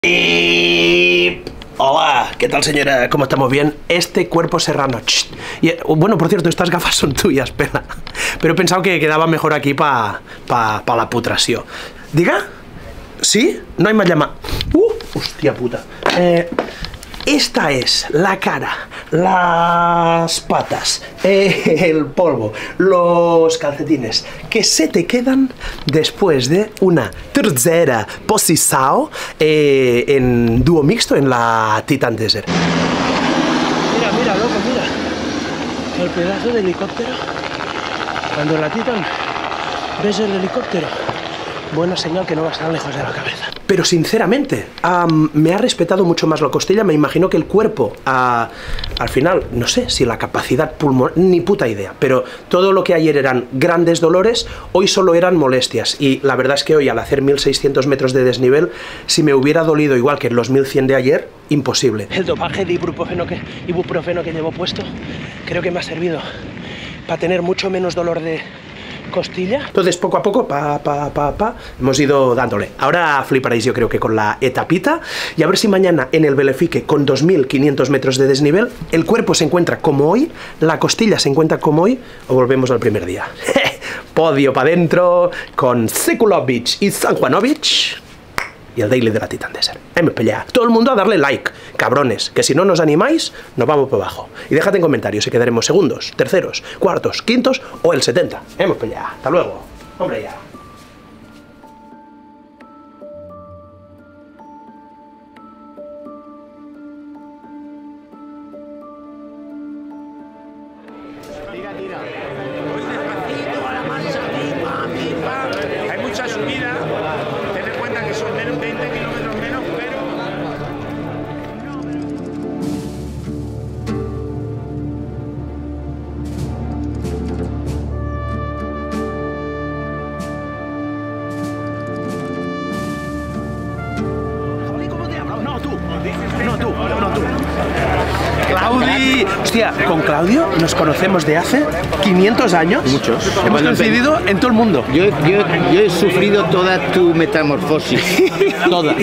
Hola, ¿qué tal, señora? ¿Cómo estamos? ¿Bien? Este cuerpo serrano. Y, bueno, por cierto, estas gafas son tuyas, pela. Pero he pensado que quedaba mejor aquí pa la putració. ¿Diga? ¿Sí? No hay más llama. Hostia puta. Esta es la cara, las patas, el polvo, los calcetines que se te quedan después de una tercera posición en dúo mixto en la Titan Desert. Mira, mira, loco, mira. El pedazo de helicóptero. Cuando en la Titan ves el helicóptero, buena señal que no vas tan lejos de la cabeza. Pero sinceramente, me ha respetado mucho más la costilla. Me imagino que el cuerpo, al final, no sé si la capacidad pulmonar, ni puta idea. Pero todo lo que ayer eran grandes dolores, hoy solo eran molestias. Y la verdad es que hoy, al hacer 1600 metros de desnivel, si me hubiera dolido igual que en los 1100 de ayer, imposible. El dopaje de ibuprofeno que llevo puesto, creo que me ha servido para tener mucho menos dolor de costilla. Entonces poco a poco hemos ido dándole. Ahora fliparéis, yo creo que con la etapita, y a ver si mañana en el Belefique, con 2500 metros de desnivel, el cuerpo se encuentra como hoy, la costilla se encuentra como hoy, o volvemos al primer día. Podio para adentro con Sekulovic y Sanjuanovic y el daily de la Titan Desert. Hemos peleado. Todo el mundo a darle like, cabrones, que si no nos animáis, nos vamos por abajo. Y déjate en comentarios si quedaremos segundos, terceros, cuartos, quintos o el 70. Hemos peleado. Hasta luego. Hombre, ya. Hay mucha subida, ten en cuenta que son 20 kilómetros menos, pero... No tú. Claudi. Hostia, con Claudio nos conocemos de hace 500 años. Muchos. Hemos coincidido en todo el mundo. Yo he sufrido toda tu metamorfosis. Toda.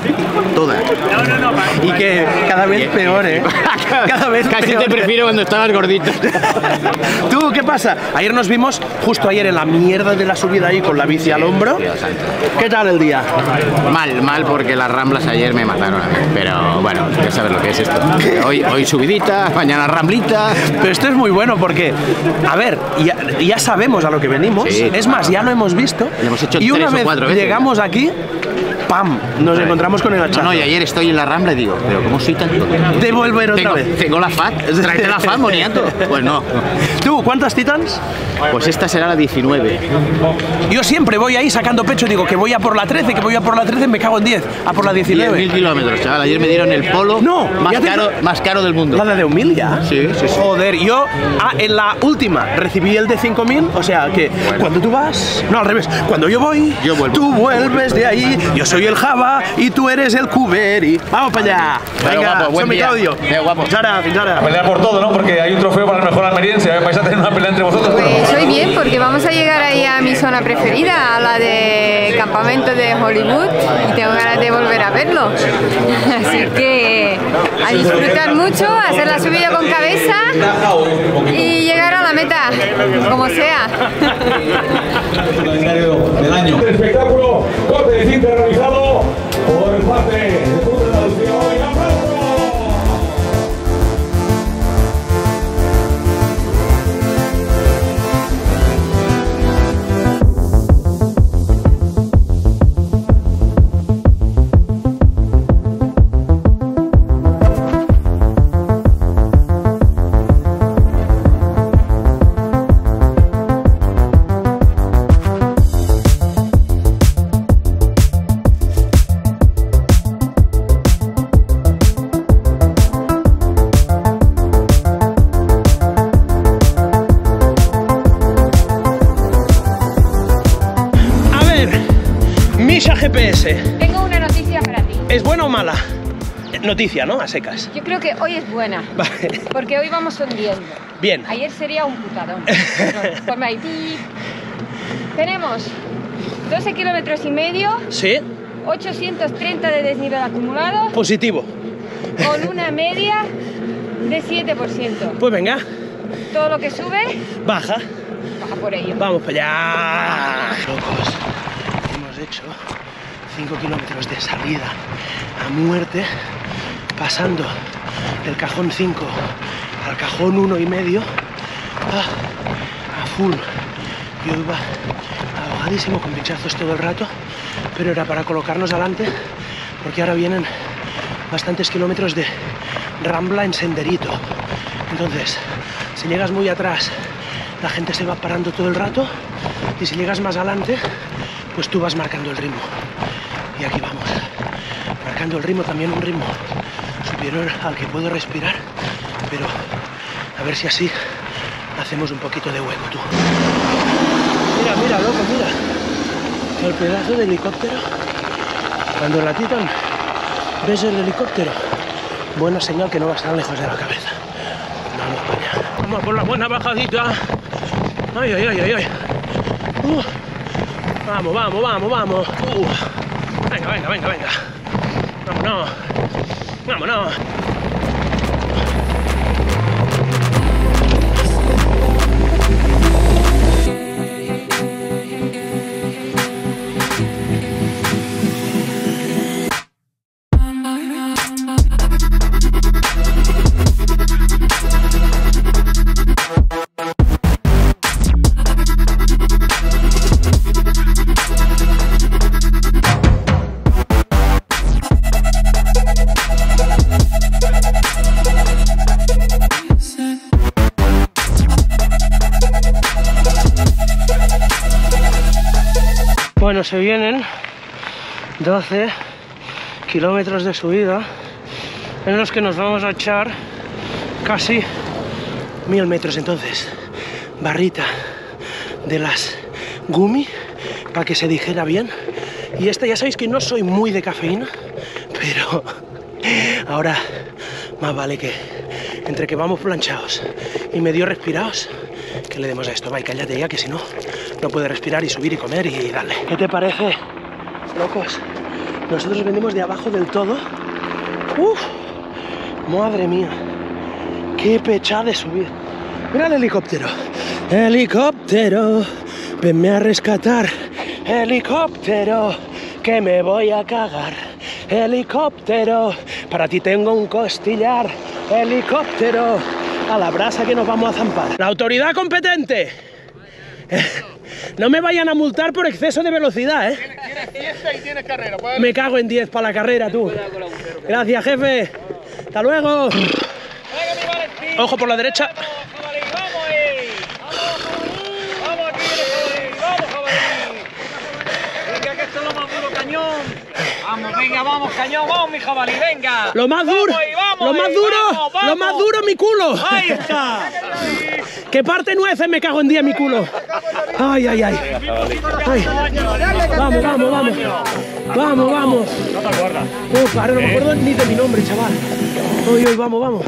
Y que cada vez peor, ¿eh? Cada vez Casi peor. te prefiero cuando estabas gordito. ¿Tú qué pasa? Ayer nos vimos justo ayer en la mierda de la subida ahí con la bici al hombro. Dios santo. ¿Qué tal el día? Mal porque las ramblas ayer me mataron a mí. Pero bueno, ya sabes lo que es esto. Hoy subidita, mañana ramblita. Pero esto es muy bueno porque, a ver, ya sabemos a lo que venimos. Sí, es claro. más, ya lo hemos visto. Lo hemos hecho y una 3 o vez 4 veces. llegamos aquí, ¡pam! Nos encontramos con el hachazo. No, y ayer estoy en la rambla y digo, pero ¿cómo soy tan tonto? De volver otra vez. Tengo la FAT, tráete la FAT, moniato. Pues no. ¿Tú cuántas Titans? Pues esta será la 19. Yo siempre voy ahí sacando pecho, digo que voy a por la 13, me cago en 10, a por la 19. 10.000 kilómetros, chaval. Ayer me dieron el polo No, más caro del mundo. ¿La de Humilia? Sí. Joder, yo en la última recibí el de 5000, o sea que cuando tú vas, no al revés, cuando yo voy, Yo vuelvo. tú vuelves de ahí, yo soy el Java y tú eres el Cuberi. ¡Vamos para allá! Pero Venga, guapo, buen soy mi día. Claudio. Guapo. Fichara. Pelear por todo, ¿no? Porque hay un trofeo para el mejor almeriense. Vais a tener una pelea entre vosotros. Pues hoy bien, porque vamos a llegar ahí a mi zona preferida, a la de campamento de Hollywood, y tengo ganas de volver a verlo. Así que a disfrutar mucho, a hacer la subida con cabeza y llegar a la meta, como sea. Del año. El espectáculo, corte de cinta realizado por parte de Club de Andalucía. Misha GPS, Tengo una noticia para ti. ¿es buena o mala? Noticia, ¿no? A secas. Yo creo que hoy es buena, Vale. porque hoy vamos hundiendo. Bien. Ayer sería un putadón. Ponme ahí. Pip. Tenemos 12 kilómetros y medio ¿Sí? 830 de desnivel acumulado. Positivo. Con una media de 7%. Pues venga. Todo lo que sube, baja. baja por ello. Vamos para allá. Locos, hemos hecho 5 kilómetros de salida a muerte, pasando del cajón 5 al cajón 1,5 a full. Yo iba ahogadísimo con pinchazos todo el rato, pero era para colocarnos adelante, porque ahora vienen bastantes kilómetros de rambla en senderito. Entonces, si llegas muy atrás, la gente se va parando todo el rato, y si llegas más adelante, pues tú vas marcando el ritmo. Y aquí vamos, marcando el ritmo, también un ritmo superior al que puedo respirar, pero a ver si así hacemos un poquito de hueco, tú. Mira, mira, loco, mira. El pedazo de helicóptero. Cuando la Titan ves el helicóptero, buena señal que no va a estar lejos de la cabeza. Vamos para allá. Vamos por la buena bajadita. Ay, ay, ay, ay, ay. Vamos, vamos, vamos, vamos. Venga, venga, venga, venga. Vámonos. Vámonos. Bueno, se vienen 12 kilómetros de subida en los que nos vamos a echar casi 1000 metros. Entonces, barrita de las Gumi para que se dijera bien. Y esta, ya sabéis que no soy muy de cafeína, pero ahora más vale que entre que vamos planchados y medio respirados, que le demos a esto. Va, y cállate ya, que si no, no puede respirar y subir y comer y darle. ¿Qué te parece, locos? Nosotros venimos de abajo del todo. ¡Uf! ¡Madre mía! ¡Qué pechada de subir! ¡Mira el helicóptero! ¡Helicóptero! ¡Venme a rescatar! ¡Helicóptero! ¡Que me voy a cagar! ¡Helicóptero! Para ti tengo un costillar. ¡Helicóptero! A la brasa que nos vamos a zampar. ¡La autoridad competente! No me vayan a multar por exceso de velocidad, ¿eh? Tienes fiesta y tienes carrera. Me cago en 10 para la carrera, tú. Gracias, jefe. Hasta luego. Ojo por la derecha. ¡Vamos aquí, jabalí! ¡Vamos, jabalí! Venga, que esto es lo más duro, cañón. Vamos, venga, vamos, cañón, vamos, mi jabalí, venga. Lo más duro, lo más duro, lo más duro, mi culo. Ahí está. Que parte nueces, me cago en 10 mi culo. Ay, ay, ay. Ay. Vamos, vamos, vamos. Vamos, vamos. No te acuerdas. Uf, ahora no me acuerdo ni de mi nombre, chaval. Uy, uy, vamos, vamos.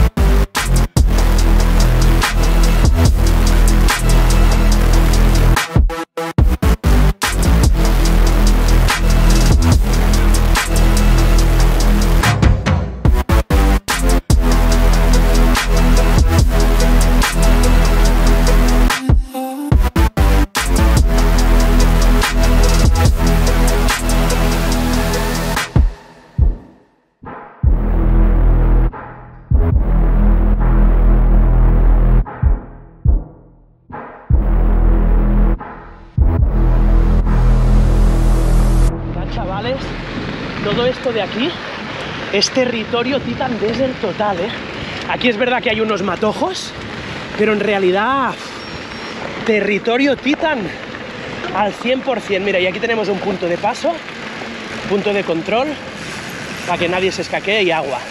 Todo esto de aquí es territorio Titan Desert total, ¿eh? Aquí es verdad que hay unos matojos, pero en realidad territorio Titan al 100%. Mira, y aquí tenemos un punto de paso, punto de control, para que nadie se escaquee, y agua.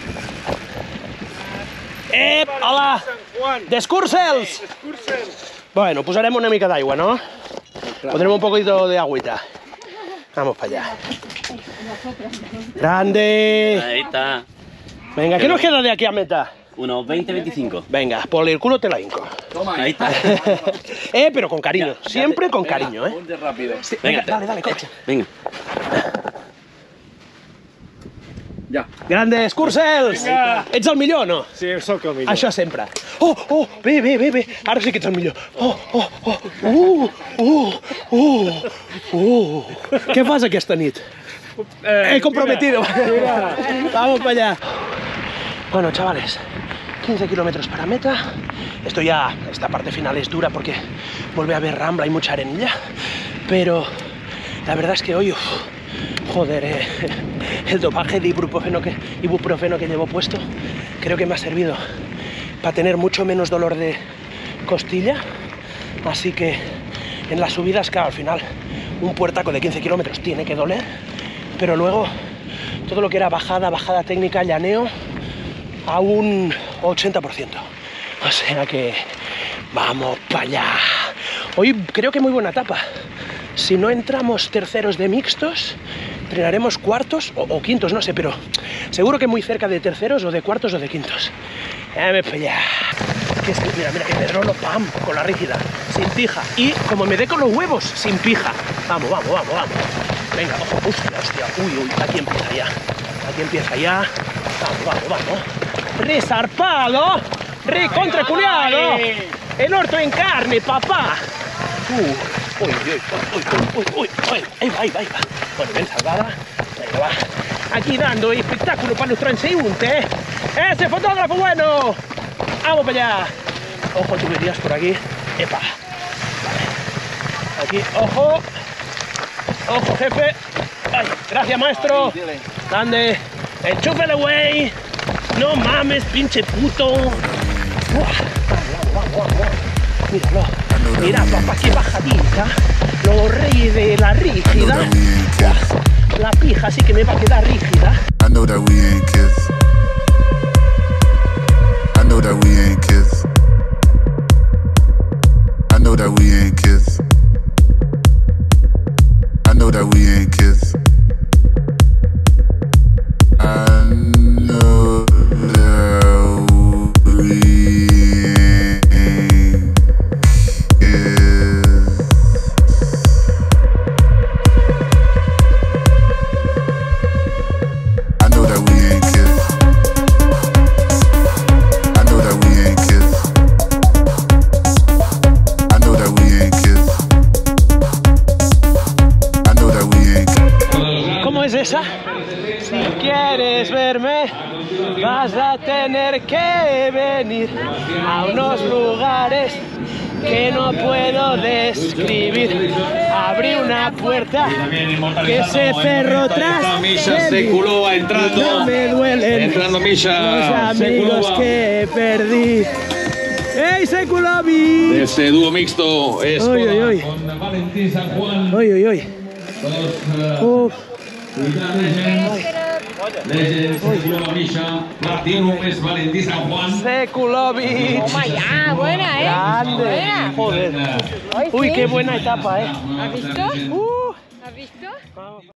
Hola! ¡Descursels! Bueno, pues haremos una mica d'aigua, ¿no? Pondremos un poquito de agüita. Vamos para allá. ¡Grande! Ahí está. Venga, ¿qué nos queda de aquí a meta? Unos 20-25. Venga, por el culo te la hinco. Ahí está. Pero con cariño. Siempre con cariño, ¿eh? Rápido. Sí, venga, dale, dale, coche. Venga. Ja. Grandes Cursels! Ets el millor o no? Sí, sóc el millor. Això sempre. Oh, bé. Ara sí que ets el millor. Què fas aquesta nit? He comprometido. Vamos para allá. Bueno, chavales, 15 kilómetros para meta. Esta parte final es dura porque vuelve a haber rambla y mucha arenilla. Pero la verdad es que hoy, joder, el dopaje de ibuprofeno que llevo puesto creo que me ha servido para tener mucho menos dolor de costilla. Así que en las subidas, claro, al final un puertaco de 15 kilómetros tiene que doler, pero luego todo lo que era bajada técnica, llaneo, a un 80%. O sea que vamos para allá. Hoy creo que muy buena etapa. Si no entramos terceros de mixtos, entrenaremos cuartos o quintos, no sé, pero seguro que muy cerca de terceros o de cuartos o de quintos. Dame para allá. Mira, que pedrolo, pam, con la rígida, sin pija. Y como me dé con los huevos, sin pija. Vamos. Venga, ojo, hostia. Uy, aquí empieza ya. Vamos. Resarpado, recontraculeado. El orto en carne, papá. Uy. Ahí va. Bueno, bien salvada. Venga, va. Aquí dando espectáculo para los transeúntes. ¡Ese fotógrafo bueno! ¡Vamos para allá! Ojo, tuberías por aquí. ¡Epa! Vale. Aquí, ojo. Ojo, jefe. ¡Ay! Gracias, maestro. Grande. Enchúfele, güey. No mames, pinche puto. Vamos. Míralo. Mira, papá, qué bajadita. Los reyes de la rígida. La pija sí que me va a quedar rígida. I know that we ain't kiss. I know that we ain't kiss. I know that we ain't kiss. I know that we ain't kiss. I know that we Si quieres verme, vas a tener que venir a unos lugares que no puedo describir. Abrí una puerta que se cerró tras Misha de mí. Sekulova entrando. No me duelen Entrando Misha los amigos Sekulova. que perdí. ¡Ey, Sekulovi! De este dúo mixto es Uy. con Valentín San Juan. Uy. Uf. Legend Sekulova Misha. Platinum es Valentín San Juan. Sekulovic. Toma ya, buena, Grande. Buena. Joder. Ay, Uy, sí. qué buena etapa, ¿Has visto? ¿Has visto?